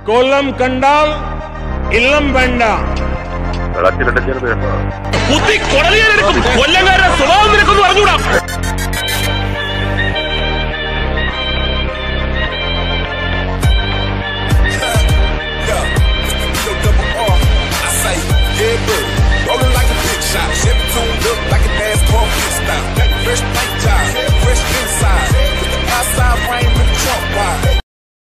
Kollam Kandal, Illam Banda. Putti Kollam Kollam സ്വഭാവം നിനക്കൊന്ന് പറഞ്ഞുകൂടാ. Rolling like a big shot, Chevy tuned up like a NASCAR pit stop. Got the fresh paint.